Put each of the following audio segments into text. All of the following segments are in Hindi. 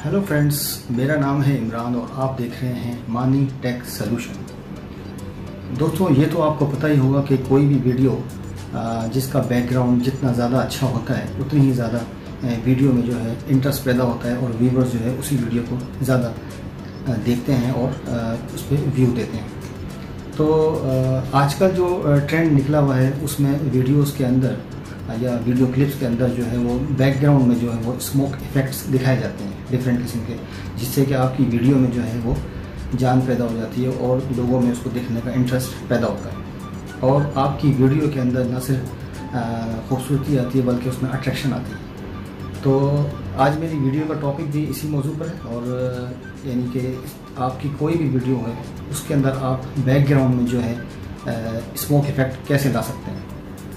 हेलो फ्रेंड्स, मेरा नाम है इमरान और आप देख रहे हैं मानी टेक सोल्यूशन। दोस्तों, ये तो आपको पता ही होगा कि कोई भी वीडियो जिसका बैकग्राउंड जितना ज़्यादा अच्छा होता है उतनी ही ज़्यादा वीडियो में जो है इंटरेस्ट पैदा होता है और व्यूवर्स जो है उसी वीडियो को ज़्यादा देखते हैं और उस पर व्यू देते हैं। तो आजकल जो ट्रेंड निकला हुआ है उसमें वीडियोस के अंदर या वीडियो क्लिप्स के अंदर जो है वो बैकग्राउंड में जो है वो स्मोक इफ़ेक्ट्स दिखाए जाते हैं डिफरेंट किस्म के, जिससे कि आपकी वीडियो में जो है वो जान पैदा हो जाती है और लोगों में उसको देखने का इंटरेस्ट पैदा होता है और आपकी वीडियो के अंदर न सिर्फ खूबसूरती आती है बल्कि उसमें अट्रैक्शन आती है। तो आज मेरी वीडियो का टॉपिक भी इसी मौजू पर है और यानी कि आपकी कोई भी वीडियो है उसके अंदर आप बैकग्राउंड में जो है स्मोक इफ़ेक्ट कैसे ला सकते हैं।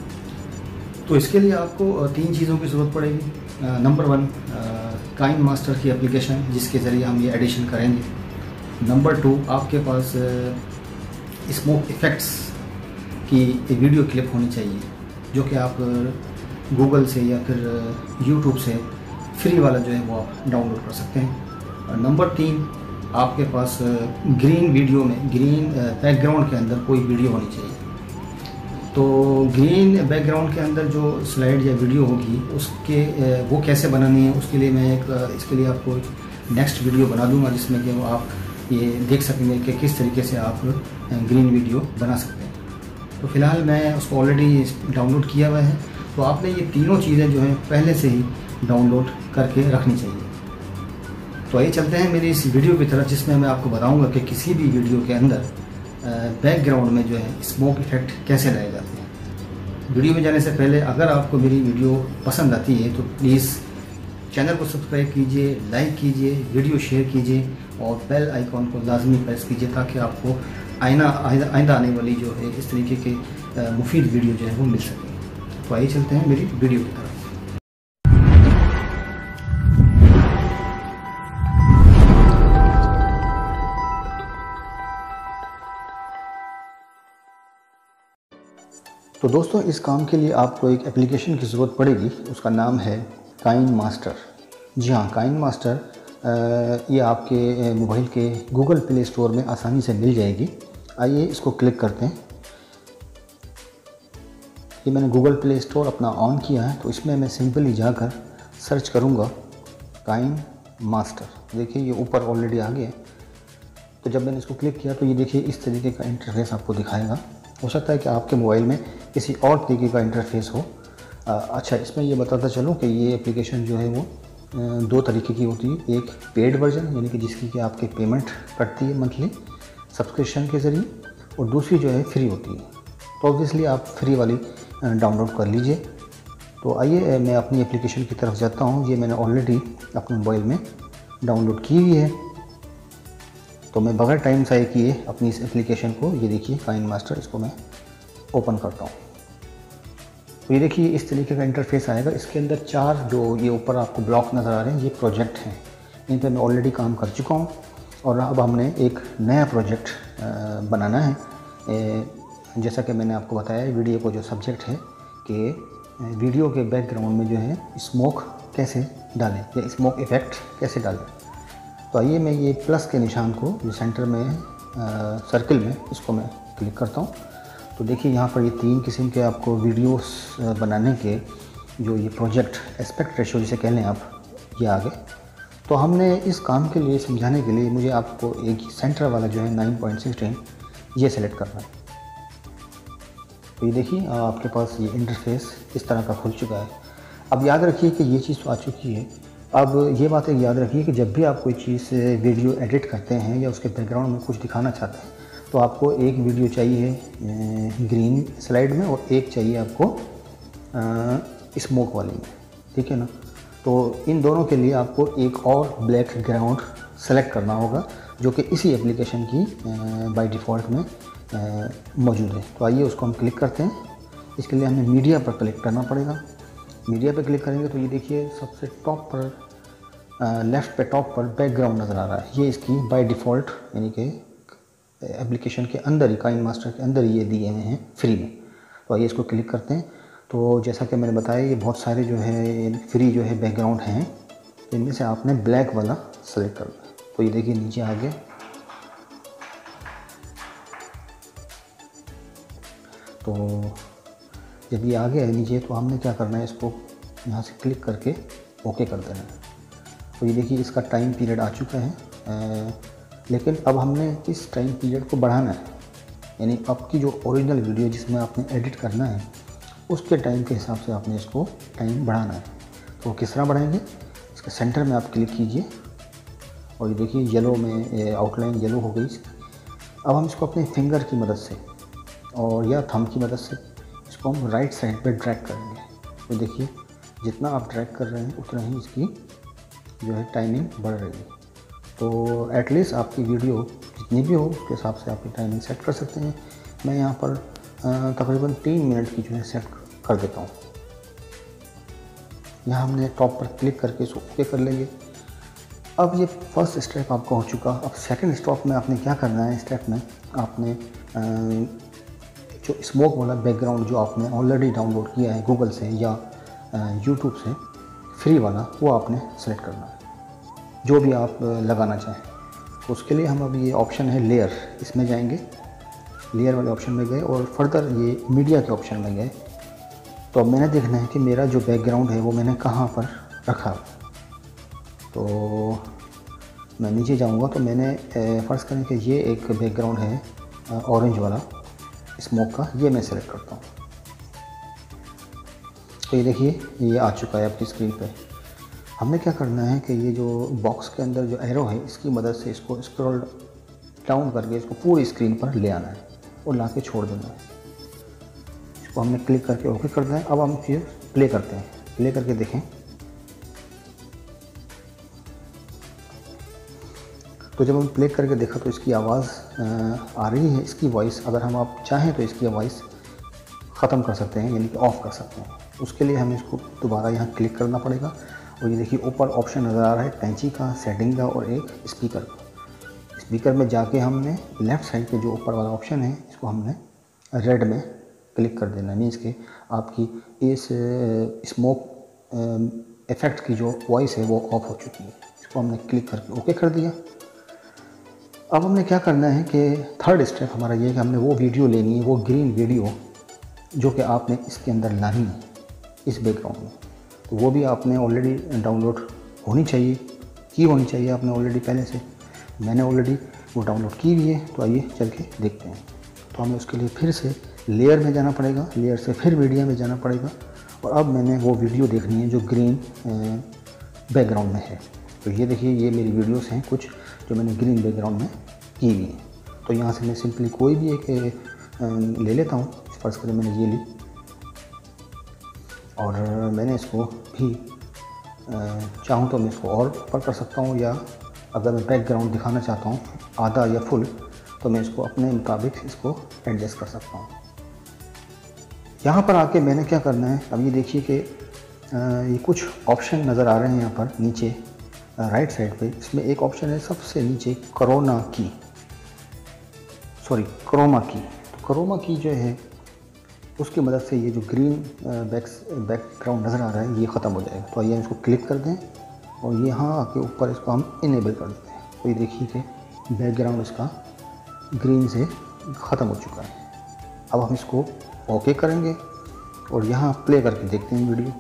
तो इसके लिए आपको तीन चीज़ों की ज़रूरत पड़ेगी। नंबर 1, काइन मास्टर की एप्लीकेशन जिसके ज़रिए हम ये एडिशन करेंगे। नंबर 2, आपके पास स्मोक इफ़ेक्ट्स की वीडियो क्लिप होनी चाहिए जो कि आप गूगल से या फिर यूट्यूब से फ्री वाला जो है वो आप डाउनलोड कर सकते हैं। और नंबर 3, आपके पास ग्रीन वीडियो में ग्रीन बैकग्राउंड के अंदर कोई वीडियो होनी चाहिए। तो ग्रीन बैकग्राउंड के अंदर जो स्लाइड या वीडियो होगी उसके वो कैसे बनानी है उसके लिए मैं इसके लिए आपको नेक्स्ट वीडियो बना दूंगा जिसमें कि वो आप ये देख सकेंगे कि किस तरीके से आप ग्रीन वीडियो बना सकते हैं। तो फ़िलहाल मैं उसको ऑलरेडी डाउनलोड किया हुआ है, तो आपने ये तीनों चीज़ें जो हैं पहले से ही डाउनलोड करके रखनी चाहिए। तो आइए चलते हैं मेरी इस वीडियो की तरफ जिसमें मैं आपको बताऊँगा कि किसी भी वीडियो के अंदर बैकग्राउंड में जो है स्मोक इफ़ेक्ट कैसे लाए जाते हैं। वीडियो में जाने से पहले अगर आपको मेरी वीडियो पसंद आती है तो प्लीज़ चैनल को सब्सक्राइब कीजिए, लाइक कीजिए, वीडियो शेयर कीजिए और बेल आइकॉन को लाजमी प्रेस कीजिए ताकि आपको आइंदा आने वाली जो है इस तरीके के मुफीद वीडियो जो है वो मिल सके। तो आइए चलते हैं मेरी वीडियो की तरफ। तो दोस्तों, इस काम के लिए आपको एक एप्लीकेशन की ज़रूरत पड़ेगी, उसका नाम है काइन मास्टर। जी हाँ, काइन मास्टर ये आपके मोबाइल के गूगल प्ले स्टोर में आसानी से मिल जाएगी। आइए इसको क्लिक करते हैं। ये मैंने गूगल प्ले स्टोर अपना ऑन किया है, तो इसमें मैं सिंपली जाकर सर्च करूँगा काइन मास्टर। देखिए ये ऊपर ऑलरेडी आ गया। तो जब मैंने इसको क्लिक किया तो ये देखिए इस तरीके का इंटरफेस आपको दिखाएगा। हो सकता है कि आपके मोबाइल में किसी और तरीके का इंटरफेस हो। अच्छा, इसमें ये बताता चलूँ कि ये एप्लीकेशन जो है वो दो तरीके की होती है। एक पेड वर्जन यानी कि जिसकी कि आपके पेमेंट कटती है मंथली सब्सक्रिप्शन के ज़रिए, और दूसरी जो है फ्री होती है। तो ऑब्वियसली आप फ्री वाली डाउनलोड कर लीजिए। तो आइए मैं अपनी एप्लीकेशन की तरफ जाता हूँ। ये मैंने ऑलरेडी अपने मोबाइल में डाउनलोड की हुई है। तो मैं बगैर टाइम ज़ाया किए अपनी इस एप्लीकेशन को, ये देखिए काइन मास्टर, इसको मैं ओपन करता हूँ। तो ये देखिए इस तरीके का इंटरफेस आएगा। इसके अंदर 4 जो ये ऊपर आपको ब्लॉक नज़र आ रहे हैं ये प्रोजेक्ट हैं। इन पर मैं ऑलरेडी काम कर चुका हूँ और अब हमने एक नया प्रोजेक्ट बनाना है। जैसा कि मैंने आपको बताया वीडियो को जो सब्जेक्ट है कि वीडियो के बैकग्राउंड में जो है स्मोक कैसे डालें या स्मोक इफ़ेक्ट कैसे डालें। तो आइए मैं ये प्लस के निशान को जो सेंटर में सर्किल में इसको मैं क्लिक करता हूँ। तो देखिए यहाँ पर ये 3 किस्म के आपको वीडियोस बनाने के जो ये प्रोजेक्ट एस्पेक्ट रेशियो जिसे कह लें आप, ये आ गए। तो हमने इस काम के लिए समझाने के लिए मुझे आपको एक सेंटर वाला जो है 9.16 ये सेलेक्ट करना है। तो ये देखिए आपके पास ये इंटरफेस इस तरह का खुल चुका है। अब याद रखिए कि ये चीज़ तो आ चुकी है। अब ये बातें याद रखिए कि जब भी आप कोई चीज़ वीडियो एडिट करते हैं या उसके बैकग्राउंड में कुछ दिखाना चाहते हैं तो आपको एक वीडियो चाहिए ग्रीन स्लाइड में और एक चाहिए आपको स्मोक वाली में, ठीक है ना। तो इन दोनों के लिए आपको एक और ब्लैक ग्राउंड सेलेक्ट करना होगा जो कि इसी एप्लीकेशन की बाय डिफ़ॉल्ट में मौजूद है। तो आइए उसको हम क्लिक करते हैं। इसके लिए हमें मीडिया पर क्लिक करना पड़ेगा। मीडिया पे क्लिक करेंगे तो ये देखिए सबसे टॉप पर लेफ़्ट पे टॉप पर बैकग्राउंड नज़र आ रहा है। ये इसकी बाय डिफ़ॉल्ट यानी कि एप्लीकेशन के अंदर ही काइन मास्टर के अंदर ये दिए हुए हैं फ्री में। तो आइए इसको क्लिक करते हैं। तो जैसा कि मैंने बताया ये बहुत सारे जो है फ्री जो है बैकग्राउंड हैं इनमें से आपने ब्लैक वाला सेलेक्ट करना है। तो ये देखिए नीचे आ गया। तो जब ये आ गया है नीचे, तो हमने क्या करना है, इसको यहाँ से क्लिक करके ओके कर देना है। तो ये देखिए इसका टाइम पीरियड आ चुका है, लेकिन अब हमने इस टाइम पीरियड को बढ़ाना है। यानी आपकी जो ओरिजिनल वीडियो जिसमें आपने एडिट करना है उसके टाइम के हिसाब से आपने इसको टाइम बढ़ाना है। तो किस तरह बढ़ाएंगे, इसके सेंटर में आप क्लिक कीजिए और ये देखिए येलो में आउटलाइन येलो हो गई। अब हम इसको अपने फिंगर की मदद से और या थंब की मदद से इसको हम राइट साइड पे ड्रैग करेंगे। तो देखिए जितना आप ड्रैग कर रहे हैं उतना ही इसकी जो है टाइमिंग बढ़ रही है। तो एटलीस्ट आपकी वीडियो जितनी भी हो उसके हिसाब से आपकी टाइमिंग सेट कर सकते हैं। मैं यहाँ पर तकरीबन 3 मिनट की जो है सेट कर देता हूँ। यहाँ हमने टॉप पर क्लिक करके इसको ओके कर लेंगे। अब ये फर्स्ट स्टेप आपका हो चुका। अब सेकंड स्टेप में आपने क्या करना है, स्टेप में आपने जो स्मोक वाला बैकग्राउंड जो आपने ऑलरेडी डाउनलोड किया है गूगल से या यूट्यूब से फ्री वाला, वो आपने सेलेक्ट करना है जो भी आप लगाना चाहें। तो उसके लिए हम अब ये ऑप्शन है लेयर, इसमें जाएंगे, लेयर वाले ऑप्शन में गए और फर्दर ये मीडिया के ऑप्शन में गए। तो अब मैंने देखना है कि मेरा जो बैकग्राउंड है वो मैंने कहाँ पर रखा। तो मैं नीचे जाऊँगा तो मैंने फ़र्ज़ करें कि ये एक बैकग्राउंड है ऑरेंज वाला स्मोक का, ये मैं सेलेक्ट करता हूँ। तो ये देखिए ये आ चुका है आपकी स्क्रीन पे। हमने क्या करना है कि ये जो बॉक्स के अंदर जो एरो है इसकी मदद से इसको स्क्रॉल डाउन करके इसको पूरी स्क्रीन पर ले आना है और ला के छोड़ देना है। इसको हमने क्लिक करके ओके कर देना है। अब हम फिर प्ले करते हैं, प्ले करके देखें। तो जब हम प्ले करके देखा तो इसकी आवाज़ आ रही है, इसकी वॉइस। अगर हम आप चाहें तो इसकी वॉइस ख़त्म कर सकते हैं, यानी कि ऑफ़ कर सकते हैं। उसके लिए हमें इसको दोबारा यहाँ क्लिक करना पड़ेगा और ये देखिए ऊपर ऑप्शन नज़र आ रहा है कैंची का, सेटिंग का और एक स्पीकर का। स्पीकर में जाके हमने लेफ़्ट साइड पे जो ऊपर वाला ऑप्शन है इसको हमने रेड में क्लिक कर देना है। मीन्स कि आपकी इस स्मोक इफ़ेक्ट की जो वॉइस है वो ऑफ हो चुकी है। इसको हमने क्लिक करके ओके कर दिया। अब हमने क्या करना है कि थर्ड स्टेप हमारा ये है कि हमने वो वीडियो लेनी है, वो ग्रीन वीडियो जो कि आपने इसके अंदर लानी है इस बैकग्राउंड में। तो वो भी आपने ऑलरेडी डाउनलोड होनी चाहिए आपने ऑलरेडी पहले से। मैंने ऑलरेडी वो डाउनलोड की हुई है। तो आइए चल के देखते हैं। तो हमें उसके लिए फिर से लेयर में जाना पड़ेगा, लेयर से फिर मीडिया में जाना पड़ेगा और अब मैंने वो वीडियो देखनी है जो ग्रीन बैकग्राउंड में है। तो ये देखिए ये मेरी वीडियोस हैं कुछ जो मैंने ग्रीन बैकग्राउंड में की हुई हैं। तो यहाँ से मैं सिंपली कोई भी एक ले लेता हूँ। फ़र्ज़ करें मैंने ये ली और मैंने इसको भी चाहूँ तो मैं इसको और ऊपर कर सकता हूँ, या अगर मैं बैकग्राउंड दिखाना चाहता हूँ आधा या फुल तो मैं इसको अपने मुताबिक इसको एडजस्ट कर सकता हूँ। यहाँ पर आके मैंने क्या करना है, अब ये देखिए कि ये कुछ ऑप्शन नज़र आ रहे हैं यहाँ पर नीचे राइट साइड पे। इसमें एक ऑप्शन है सबसे नीचे क्रोमा की। तो क्रोमा की जो है उसकी मदद से ये जो ग्रीन बैकग्राउंड नज़र आ रहा है ये ख़त्म हो जाएगा। तो आइए इसको क्लिक कर दें और यहाँ आके ऊपर इसको हम इनेबल कर देते हैं। तो ये देखिए कि बैकग्राउंड इसका ग्रीन से ख़त्म हो चुका है। अब हम इसको ओके करेंगे और यहाँ प्ले करके देखते हैं वीडियो।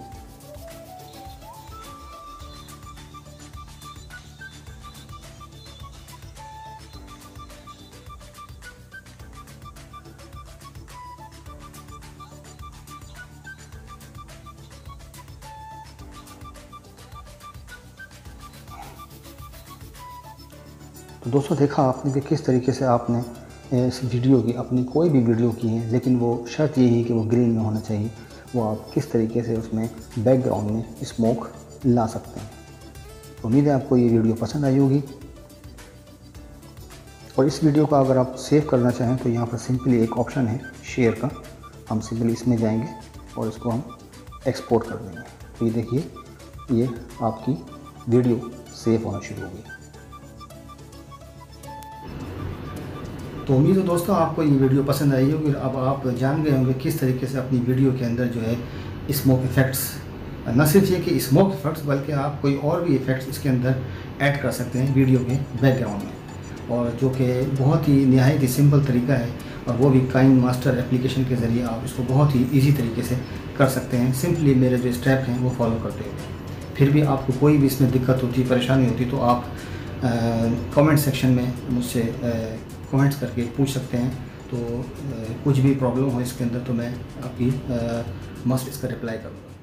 तो दोस्तों देखा आपने कि किस तरीके से आपने इस वीडियो की, अपनी कोई भी वीडियो की है लेकिन वो शर्त यही है कि वो ग्रीन में होना चाहिए, वो आप किस तरीके से उसमें बैकग्राउंड में स्मोक ला सकते हैं। उम्मीद है आपको ये वीडियो पसंद आई होगी। और इस वीडियो को अगर आप सेव करना चाहें तो यहाँ पर सिंपली एक ऑप्शन है शेयर का, हम सिंपली इसमें जाएंगे और इसको हम एक्सपोर्ट कर देंगे। तो ये देखिए ये आपकी वीडियो सेव होना शुरू हो गई। तो उम्मीद है दोस्तों आपको ये वीडियो पसंद आई होगी। अब आप जान गए होंगे किस तरीके से अपनी वीडियो के अंदर जो है स्मोक इफ़ेक्ट्स न सिर्फ ये कि स्मोक इफेक्ट्स, बल्कि आप कोई और भी इफ़ेक्ट्स इसके अंदर ऐड कर सकते हैं वीडियो के बैकग्राउंड में, और जो कि बहुत ही निहायत ही सिंपल तरीका है, और वो भी काइन मास्टर एप्लीकेशन के ज़रिए आप इसको बहुत ही ईजी तरीके से कर सकते हैं, सिंपली मेरे जो स्टेप हैं वो फॉलो करते हुए। फिर भी आपको कोई भी इसमें दिक्कत होती, परेशानी होती, तो आप कमेंट सेक्शन में मुझसे कमेंट्स करके पूछ सकते हैं। तो कुछ भी प्रॉब्लम हो इसके अंदर तो मैं आपकी मस्त इसका रिप्लाई करूँगा।